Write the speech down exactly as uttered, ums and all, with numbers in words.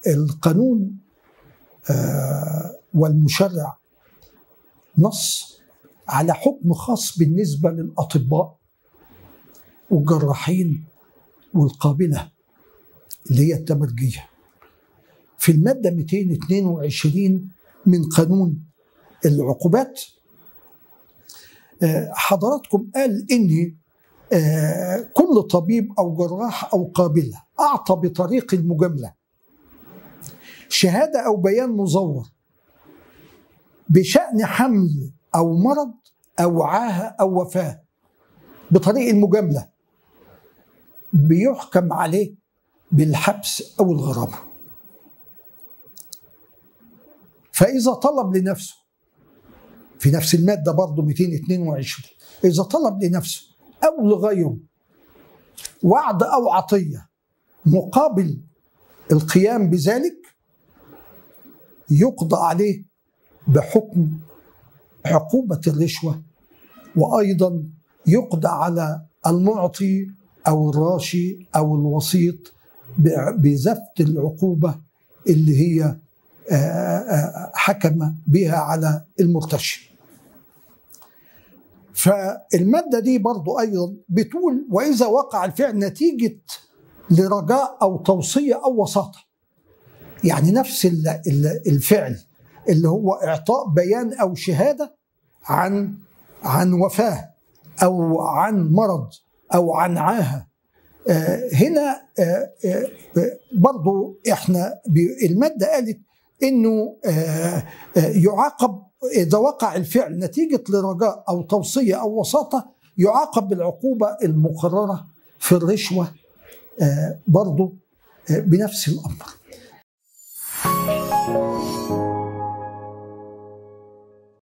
القانون والمشرع نص على حكم خاص بالنسبة للأطباء والجراحين والقابلة اللي هي التمرجية في المادة مئتين واثنين وعشرين من قانون العقوبات. حضراتكم قال إن كل طبيب أو جراح أو قابلة أعطى بطريق المجاملة شهادة أو بيان مزور بشأن حمل أو مرض أو عاهة أو وفاة بطريق المجاملة بيحكم عليه بالحبس أو الغرامة. فإذا طلب لنفسه في نفس المادة برضه مئتين واثنين وعشرين، إذا طلب لنفسه أو لغيره وعد أو عطية مقابل القيام بذلك يقضى عليه بحكم عقوبة الرشوة، وأيضا يقضى على المعطي أو الراشي أو الوسيط بزفت العقوبة اللي هي حكم بها على المرتشي. فالمادة دي برضو أيضا بتقول وإذا وقع الفعل نتيجة لرجاء أو توصية أو وساطة، يعني نفس الفعل اللي هو إعطاء بيان أو شهادة عن عن وفاة أو عن مرض أو عن عاهة. آه هنا آه آه برضو إحنا المادة قالت إنه آه آه يعاقب إذا وقع الفعل نتيجة لرجاء أو توصية أو وساطة يعاقب بالعقوبة المقررة في الرشوة آه برضو آه بنفس الأمر.